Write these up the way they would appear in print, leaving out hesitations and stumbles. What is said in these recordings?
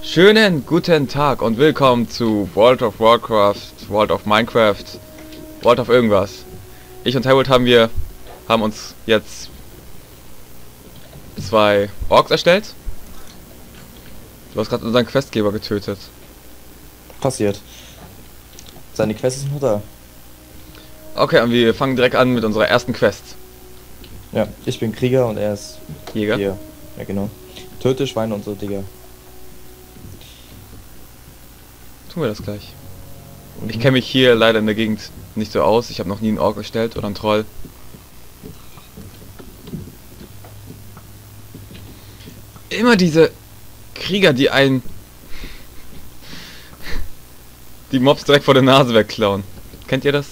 Schönen guten Tag und willkommen zu World of Warcraft, World of Minecraft, World of irgendwas. Ich und Harold haben uns jetzt 2 Orks erstellt. Du hast gerade unseren Questgeber getötet. Passiert. Seine Quest ist noch da. Okay, und wir fangen direkt an mit unserer ersten Quest. Ja, ich bin Krieger und er ist Jäger. hier. Ja, genau. Töte Schweine und so, Digga. Tun wir das gleich. Ich kenne mich hier leider in der Gegend nicht so aus. Ich habe noch nie einen Ork erstellt oder einen Troll. Immer diese Krieger, die die Mobs direkt vor der Nase wegklauen. Kennt ihr das?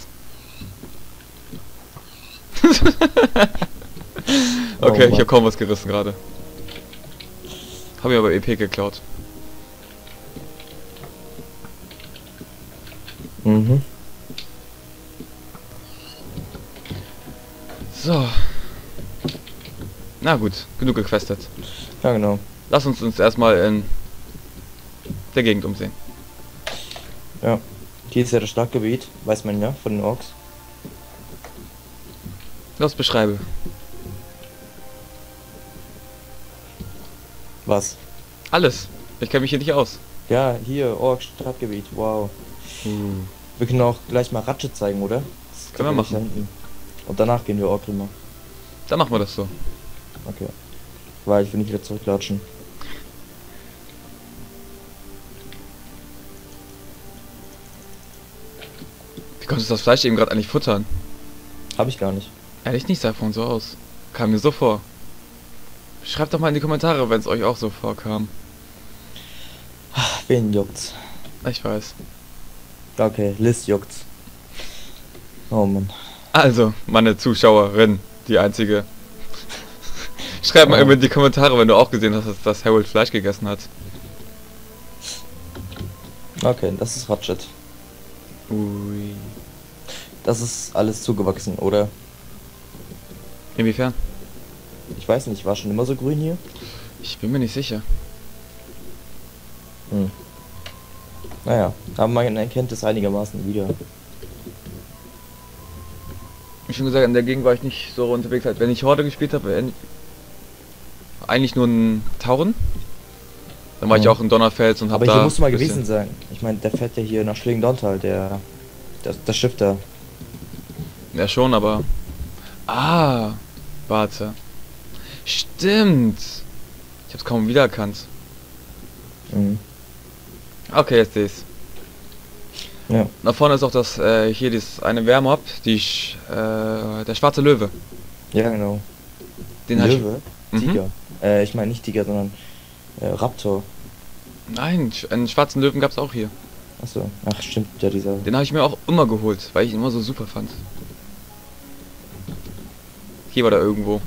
Okay, ich habe kaum was gerissen gerade. Habe ich aber EP geklaut. Mhm. So. Na gut, genug gequestet. Ja, genau. Lass uns erstmal in der Gegend umsehen. Ja. Hier ist ja das Startgebiet, weiß man ja, von den Orks. Los, beschreibe. Was? Alles. Ich kenne mich hier nicht aus. Ja, hier, Orks Startgebiet, wow. Wir können auch gleich mal Ratsche zeigen, oder? Das Können wir machen. da hinten. Und danach gehen wir Ork rüber. Dann machen wir das so. Okay. Weil ich will nicht wieder zurücklatschen. Wie konntest du das Fleisch eben gerade eigentlich futtern? Habe ich gar nicht. Ehrlich nicht, sah von so aus. Kam mir so vor. Schreibt doch mal in die Kommentare, wenn es euch auch so vorkam. Wen juckt's? Ich weiß. Okay, Liz juckt's. Oh Mann. Also, meine Zuschauerin, die einzige. Schreib mal in die Kommentare, wenn du auch gesehen hast, dass Harold Fleisch gegessen hat. Okay, das ist Ratchet. Ui. Das ist alles zugewachsen, oder? Inwiefern? Ich weiß nicht, war schon immer so grün hier? Ich bin mir nicht sicher. Hm. Naja, aber man erkennt es einigermaßen wieder. Wie schon gesagt, in der Gegend war ich nicht so unterwegs, als wenn ich Horde gespielt habe. Eigentlich nur ein Tauren. Dann war ich auch in Donnerfels und habe aber da. hier muss mal ein bisschen gewesen sein. Ich meine, der fährt ja hier nach Schlingendontal, das Schiff da. Ja schon, aber. Ah, warte. Stimmt. Ich hab's kaum wiedererkannt. Mhm. Okay, jetzt sehe ich's. Ja. Da vorne ist auch das, hier dieses eine Wehrmob, der schwarze Löwe. Ja, genau. Den hatte ich. Löwe? Mhm. Tiger. Ich meine nicht Tiger, sondern Raptor. Nein, einen schwarzen Löwen gab's auch hier. Achso, ach stimmt, ja dieser. Den habe ich mir auch immer geholt, weil ich ihn immer so super fand. Hier war der irgendwo.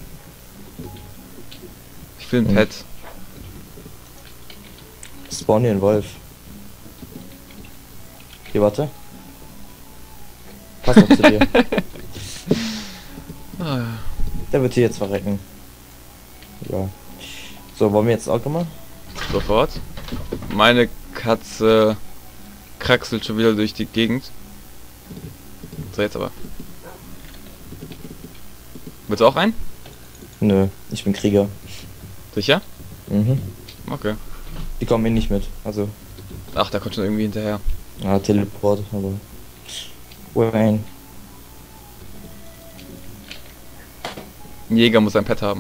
Ich will ein Pet. Spawn hier ein Wolf. Hier, warte. Pass auf zu dir. Ah, Der wird hier jetzt verrecken. Ja. So, wollen wir jetzt auch mal? sofort. Meine Katze kraxelt schon wieder durch die Gegend. So, jetzt aber. Willst du auch rein? Nö, ich bin Krieger. Sicher? Mhm. Okay. Die kommen mir nicht mit. Also, Ach, da kommt schon irgendwie hinterher. ja, Teleport, aber. Wayne. Ein Jäger muss ein Pet haben.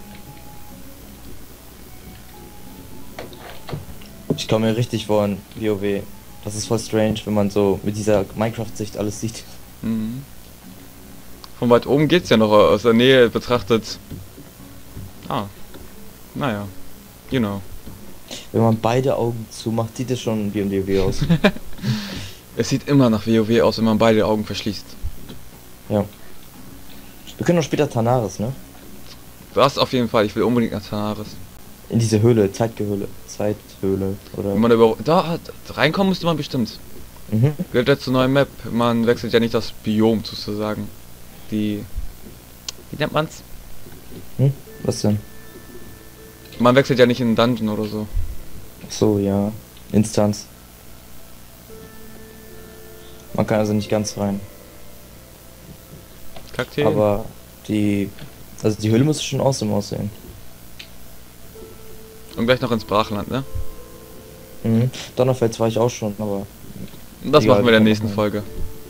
Ich komme mir richtig vor in WoW. Das ist voll strange, wenn man so mit dieser Minecraft-Sicht alles sieht. Mhm. Von weit oben geht's ja noch, aus der Nähe betrachtet. Ah. Naja. You know. Wenn man beide Augen zumacht, sieht es schon wie im WoW aus. Es sieht immer nach WoW aus, wenn man beide Augen verschließt. Ja. Wir können auch später Tanaris, ne? Das auf jeden Fall, ich will unbedingt nach Tanaris. In diese Höhle, Zeithöhle, oder. Wenn man da reinkommen müsste man bestimmt. Mhm. Gehört jetzt zur neuen Map. Man wechselt ja nicht das Biom sozusagen. Wie nennt man's? Hm? Was denn? Man wechselt ja nicht in einen Dungeon oder so. So, ja. Instanz. Man kann also nicht ganz rein. Kakteen. Aber also die Höhle muss schon awesome aussehen. Und gleich noch ins Brachland, ne? Mhm. Donnerfels war ich auch schon, aber Das egal, machen wir in der kann nächsten man- Folge.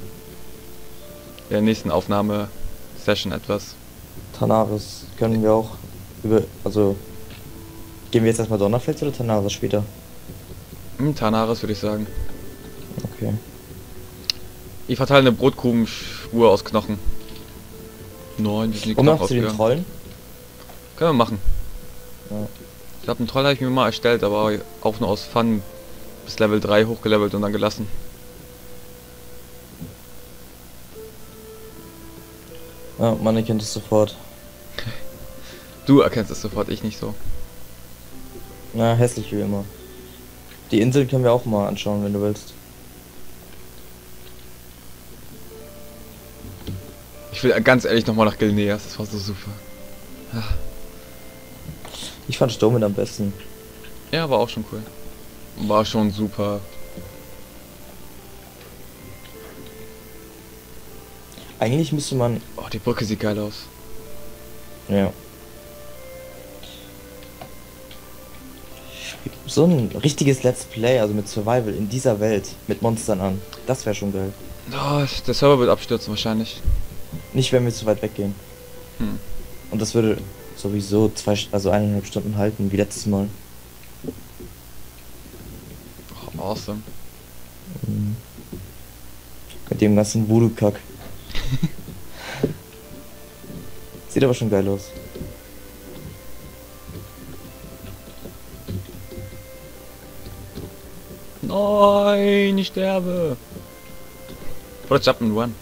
In der nächsten Aufnahme-Session etwas. Tanaris können wir auch also gehen wir jetzt erstmal Donnerfels oder Tanaris später? Tanaris würde ich sagen. Okay. Ich verteile eine Brotkrumenspur aus Knochen. Nein, die sind die Und Knochen noch zu den ausgegangen. Trollen? Können wir machen. Ja. Ich glaube, einen Troll habe ich mir mal erstellt, aber auch nur aus Fun bis Level 3 hochgelevelt und dann gelassen. Ja, man erkennt es sofort. Du erkennst es sofort, ich nicht so. Na, hässlich wie immer. Die Insel können wir auch mal anschauen, wenn du willst. Ich will ganz ehrlich nochmal nach Gilneas, das war so super. Ich fand Sturmwind am besten. Ja, war auch schon cool. War schon super. Eigentlich müsste man. Oh, die Brücke sieht geil aus. Ja. So ein richtiges Let's Play, also mit Survival in dieser Welt, mit Monstern an. Das wäre schon geil. Oh, der Server wird abstürzen wahrscheinlich. Nicht, wenn wir zu weit weggehen. Hm. Und das würde sowieso also 1,5 Stunden halten, wie letztes Mal. Oh, awesome. Mhm. Mit dem ganzen Voodoo-Kack. Sieht aber schon geil aus. Nein, ich sterbe. Oder Jump and Run.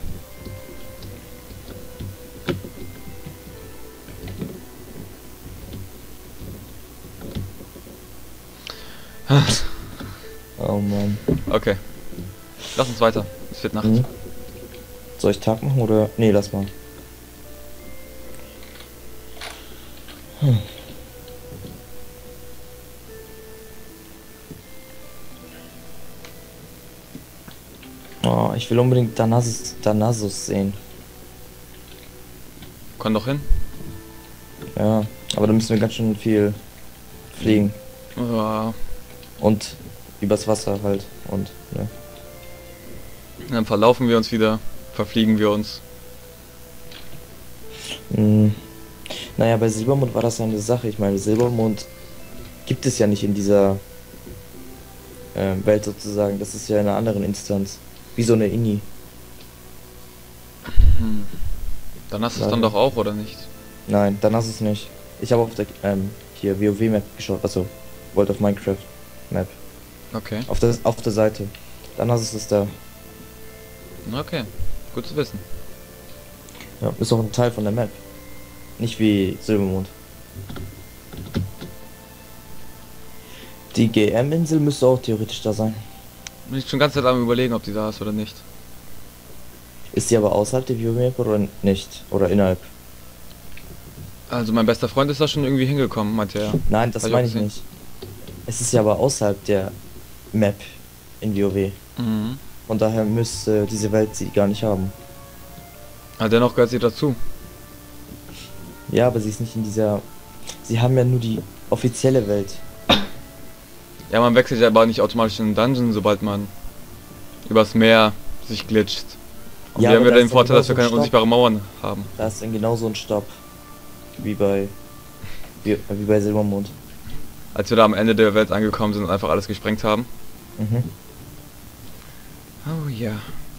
Oh Mann. Okay. Lass uns weiter. Es wird Nacht. Mhm. Soll ich Tag machen oder? Nee, lass mal. Oh, ich will unbedingt Danasus sehen. Komm doch hin. Ja, aber da müssen wir ganz schön viel fliegen. Ja. Und übers Wasser halt. Und, ne. Dann verlaufen wir uns wieder. Verfliegen wir uns. Naja, bei Silbermond war das ja eine Sache. Ich meine, Silbermond gibt es ja nicht in dieser Welt sozusagen. Das ist ja in einer anderen Instanz. Wie so eine Inni. Hm. Dann hast du es dann doch auch, oder nicht? Nein, dann hast du es nicht. Ich habe auf der hier WoW-Map geschaut, also World of Minecraft Map. Okay. Auf der Seite. Dann hast du es da. Okay. Gut zu wissen. Ja, ist auch ein Teil von der Map. Nicht wie Silbermond. Die GM-Insel müsste auch theoretisch da sein. Bin ich schon ganz Zeit am überlegen, ob die da ist oder nicht. Ist die aber außerhalb der WoW-Map oder nicht? Oder innerhalb? Also mein bester Freund ist da schon irgendwie hingekommen, meinte er. Nein, das Hab meine auch ich gesehen. nicht. Es ist ja aber außerhalb der Map in WoW. Mhm. Von daher müsste diese Welt sie gar nicht haben. Aber dennoch gehört sie dazu. Ja, aber sie ist nicht in dieser... Sie haben ja nur die offizielle Welt. Ja, man wechselt ja aber nicht automatisch in den Dungeon, sobald man übers Meer sich glitscht. Und Ja, wir haben aber ja da den ist dann Vorteil, dass wir genauso ein keine unsichtbare Mauern haben. Da ist dann genau so ein Stopp. Wie bei Silbermond. Als wir da am Ende der Welt angekommen sind und einfach alles gesprengt haben. Mhm. Oh ja.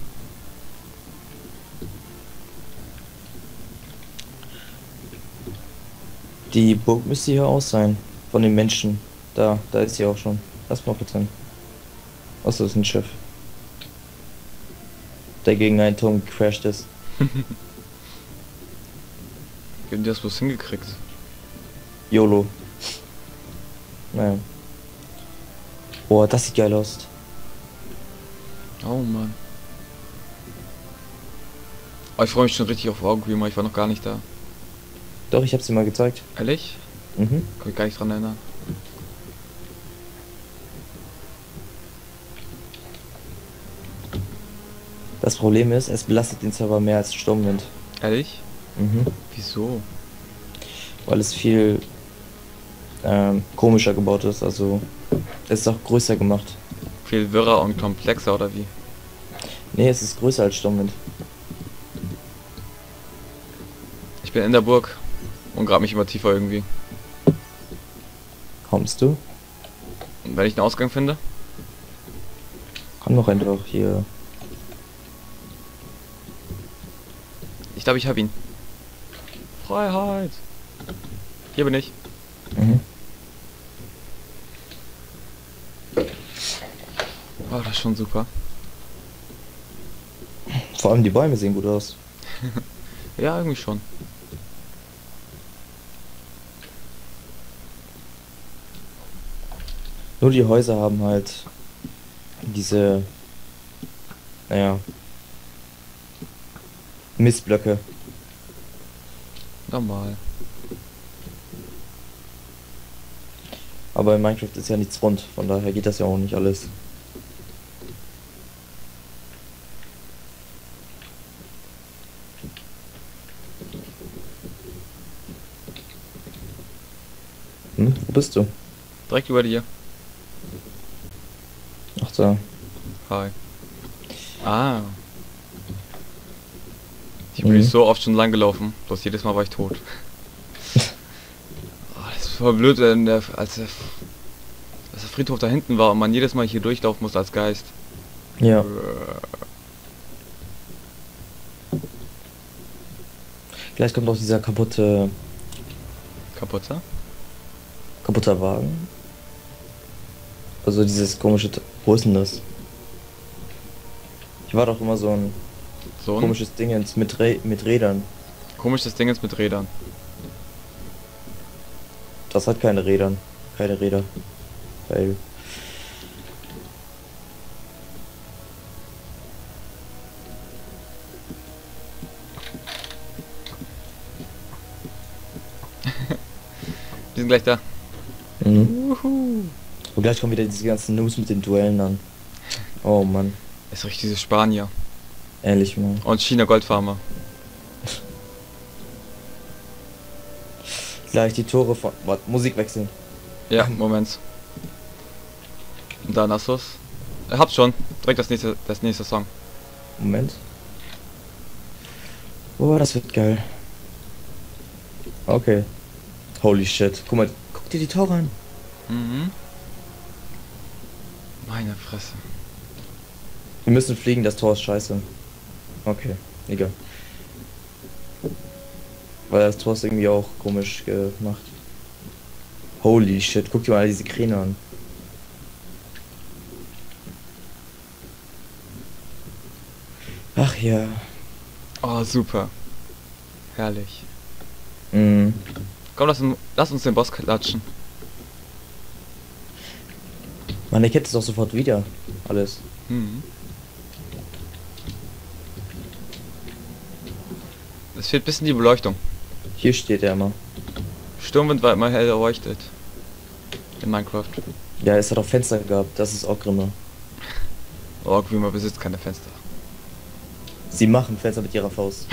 Die Burg müsste hier aus sein. Von den Menschen. Da ist sie auch schon. Lass mal kurz hin. Achso, das ist ein Schiff. Der gegen einen Turm gecrashed ist. Wie haben die das bloß hingekriegt? YOLO. Naja. Boah, das sieht geil aus. Oh Mann. Oh, ich freue mich schon richtig auf Wargreamer, ich war noch gar nicht da. Doch, ich hab's dir mal gezeigt. Ehrlich? Mhm. Kann mich gar nicht dran erinnern. Das Problem ist, es belastet den Server mehr als Sturmwind. Ehrlich? Mhm. Wieso? Weil es viel komischer gebaut ist, also es ist auch größer gemacht. Viel wirrer und komplexer oder wie? Nee, es ist größer als Sturmwind. Ich bin in der Burg und grab mich immer tiefer irgendwie. Kommst du? Und wenn ich einen Ausgang finde? Komm doch einfach hier. Ich glaube, ich habe ihn. Freiheit! Hier bin ich. Mhm. Oh, das ist schon super. Vor allem die Bäume sehen gut aus. Ja, irgendwie schon. Nur die Häuser haben halt diese, naja, Mistblöcke. Normal. Aber in Minecraft ist ja nichts rund, von daher geht das ja auch nicht alles. Wo bist du? Direkt über dir. Ach da. Hi. Ah. Ich bin so oft schon lang gelaufen, bloß jedes Mal war ich tot. Oh, das ist voll blöd, wenn als der Friedhof da hinten war und man jedes Mal hier durchlaufen muss als Geist. Ja. Gleich kommt auch dieser kaputter Wagen. Also dieses komische... Wo ist denn das? Ich war doch immer so ein So ein komisches Dingens mit Rädern. komisches Ding jetzt mit Rädern. Das hat keine Rädern. Keine Räder. Weil... Die sind gleich da. Mhm. Und gleich kommen wieder diese ganzen Noobs mit den Duellen an. Oh Mann. Ist richtig diese Spanier. Ehrlich mal. Und China Goldfarmer. Gleich die Tore von... Warte, Musik wechseln. Ja, Moment. Und dann hast du's. Hab's schon. Direkt das nächste Song. Moment. Oh, das wird geil. Okay. Holy shit. Guck mal, guck dir die Tore an. Mhm. Meine Fresse. Wir müssen fliegen, das Tor ist scheiße. Okay, egal. Weil das Tor ist irgendwie auch komisch gemacht. Holy shit, guck dir mal diese Kräne an. Ach ja. Oh, super. Herrlich. Mhm. Komm, lass uns den Boss klatschen. Man erkennt es auch sofort wieder. Alles. Mhm. Es fehlt ein bisschen die Beleuchtung. Hier steht er immer. Sturmwind war immer hell erleuchtet. In Minecraft. Ja, es hat auch Fenster gehabt. Das ist auch Grimme. Ork, wie man besitzt keine Fenster. Sie machen Fenster mit ihrer Faust.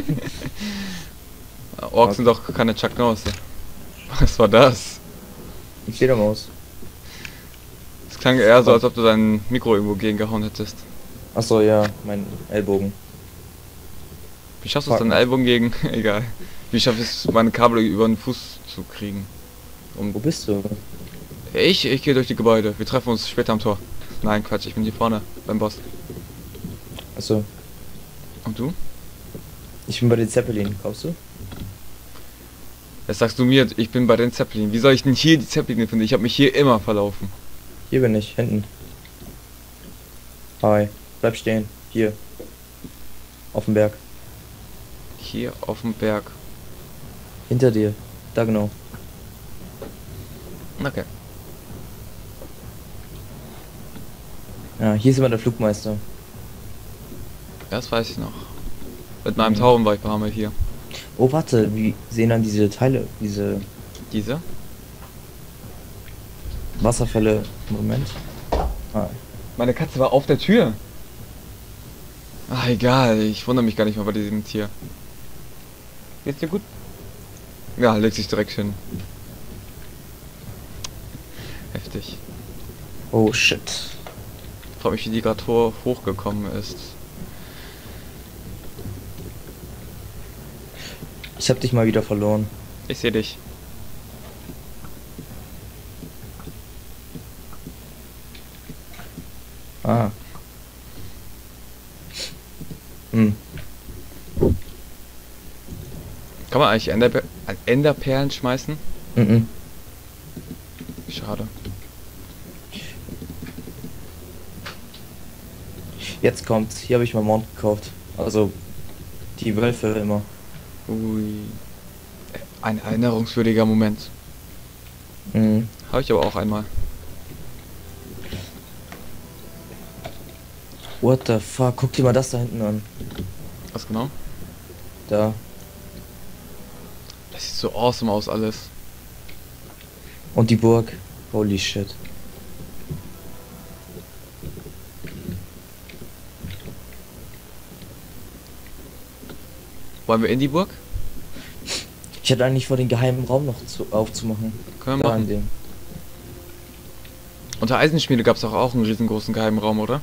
Orks sind doch keine Chuck Norris. Was war das? Ich stehe da Maus. Das klang eher so, als ob du dein Mikro irgendwo gegengehauen hättest. Achso, ja, mein Ellbogen. Wie schaffst du es, deinen Ellbogen gegen... Egal. Wie schaffst du es, meine Kabel über den Fuß zu kriegen? Wo bist du? Ich gehe durch die Gebäude. Wir treffen uns später am Tor. Nein, Quatsch, ich bin hier vorne beim Boss. Achso, Und du? ich bin bei den Zeppelin. Kommst du? Jetzt sagst du mir, ich bin bei den Zeppelin. Wie soll ich denn hier die Zeppelin finden? Ich habe mich hier immer verlaufen. Hier bin ich, hinten. Hi, bleib stehen. Hier. Auf dem Berg. Hier auf dem Berg. Hinter dir. Da genau. Okay. Ja, hier ist immer der Flugmeister. Das weiß ich noch. Mit meinem Tauben war ich paar Mal hier. Oh, warte, wie sehen dann diese Teile, diese Diese? Wasserfälle? Moment. Ah, Meine Katze war auf der Tür. Ah, egal, ich wundere mich gar nicht mal bei diesem Tier. Geht's dir gut? Ja, legt sich direkt hin. Heftig. Oh shit. Frag mich, wie die gerade hochgekommen ist. Ich hab dich mal wieder verloren. Ich sehe dich. Ah. Hm. Kann man eigentlich Enderperlen schmeißen? Mhm. Schade. Jetzt kommt's. Hier habe ich mal Mount gekauft. Also die Wölfe immer. Ui. Ein erinnerungswürdiger Moment. Mhm. Habe ich aber auch einmal. What the fuck? Guck dir mal das da hinten an. Was genau? Da. Das sieht so awesome aus alles. Und die Burg. Holy shit. Wollen wir in die Burg? Ich hätte eigentlich vor, den geheimen Raum noch aufzumachen. Können wir Da in machen. dem. Unter Eisenschmiede gab es auch einen riesengroßen geheimen Raum, oder?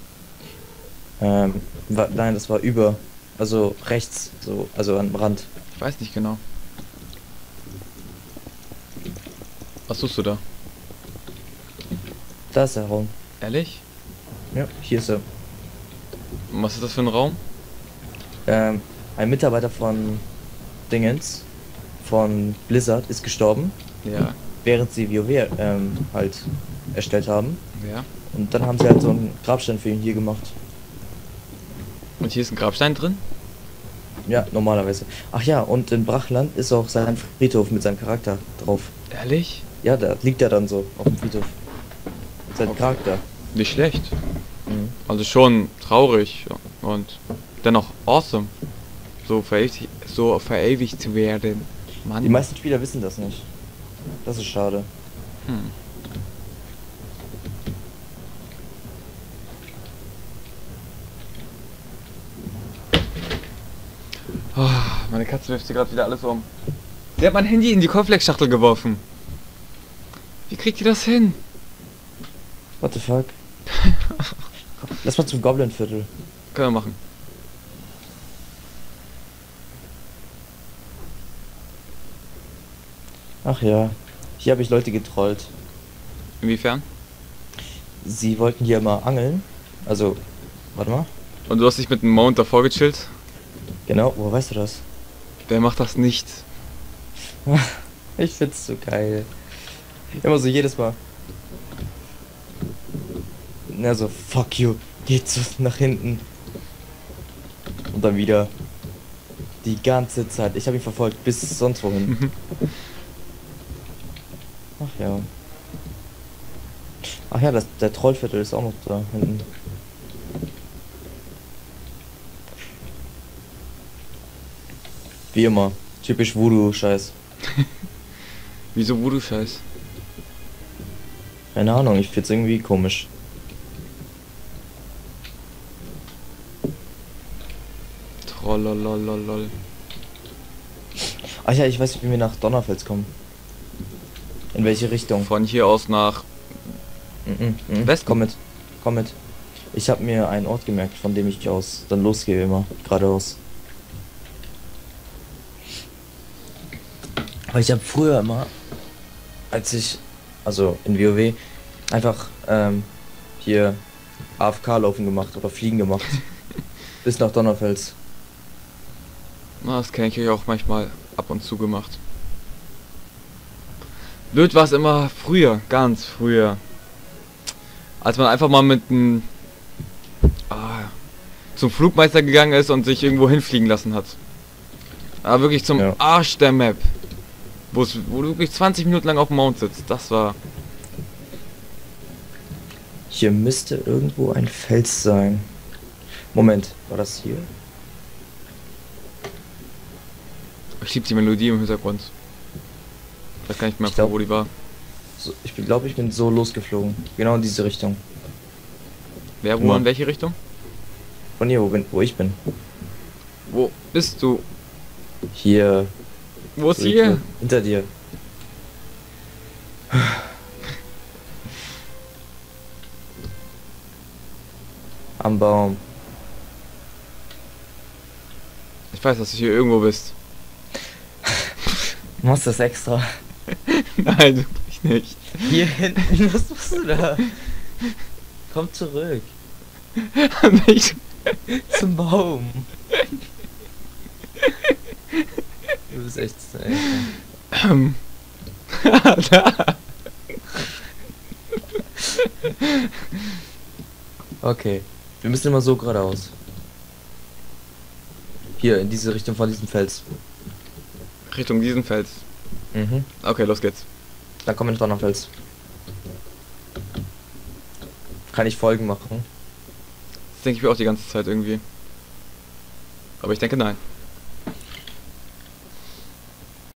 Nein, das war über. Also rechts, so, also am Rand. Ich weiß nicht genau. Was suchst du da? Da ist der Raum. Ehrlich? Ja, hier ist er. Und was ist das für ein Raum? Ein Mitarbeiter von Dingens, von Blizzard, ist gestorben, Ja. während sie WoW halt erstellt haben. Ja. Und dann haben sie halt so einen Grabstein für ihn hier gemacht. Und hier ist ein Grabstein drin? Ja, normalerweise. Ach ja, und in Brachland ist auch sein Friedhof mit seinem Charakter drauf. Ehrlich? Ja, da liegt er dann so auf dem Friedhof. Sein Okay. Charakter. Nicht schlecht. Mhm. Also schon traurig und dennoch awesome. So verewigt zu werden. Mann. Die meisten Spieler wissen das nicht. Das ist schade. Hm. Oh, meine Katze wirft hier gerade wieder alles um. Sie hat mein Handy in die Cornflakes-Schachtel geworfen. Wie kriegt ihr das hin? What the fuck? Lass mal zum Goblin-Viertel. Können wir machen. Ach ja, hier habe ich Leute getrollt. Inwiefern? Sie wollten hier mal angeln. Also, warte mal. Und du hast dich mit einem Mount davor gechillt? Genau, woher weißt du das? Der macht das nicht. Ich find's so geil. Immer so jedes Mal. Na so, fuck you, geht so nach hinten. Und dann wieder. Die ganze Zeit. Ich habe ihn verfolgt bis sonst wohin. Ach ja. Ach ja, der Trollviertel ist auch noch da hinten. Wie immer. Typisch Voodoo-Scheiß. Wieso Voodoo-Scheiß? Keine Ahnung, ich find's irgendwie komisch. Trollolololol. Ach ja, ich weiß nicht, wie wir nach Donnerfels kommen. In welche Richtung? Von hier aus nach... Westen. Komm mit. Komm mit. Ich habe mir einen Ort gemerkt, von dem ich aus dann losgehe immer. Geradeaus. Weil ich habe früher immer, als ich, also in WoW, einfach hier AFK-Laufen gemacht oder Fliegen gemacht. Bis nach Donnerfels. Na, das kenne ich auch manchmal ab und zu gemacht. Blöd war es immer früher, ganz früher. Als man einfach mal mit einem zum Flugmeister gegangen ist und sich irgendwo hinfliegen lassen hat. Aber wirklich zum Ja. Arsch der Map. Wo du wirklich 20 Minuten lang auf dem Mount sitzt. Das war... Hier müsste irgendwo ein Fels sein. Moment, war das hier? Ich liebe die Melodie im Hintergrund. Ich weiß gar nicht mehr, Ich glaub- wo die war. So, ich glaube, ich bin so losgeflogen. Genau in diese Richtung. Wer, wo, Ja. in welche Richtung? Von hier, wo ich bin. Wo bist du? Hier. Wo ist So hier? hinter dir. Am Baum. Ich weiß, dass du hier irgendwo bist. Du machst das extra. Nein, wirklich nicht. Hier hinten, was machst du da? Komm zurück. Nicht. Zum Baum. Du bist echt. Da. Okay. Wir müssen immer so geradeaus. Hier, in diese Richtung von diesem Fels. Richtung diesen Fels. Mhm. Okay, los geht's. Dann kommen wir noch am Fels. Kann ich Folgen machen? Das denke ich mir auch die ganze Zeit irgendwie. Aber ich denke nein.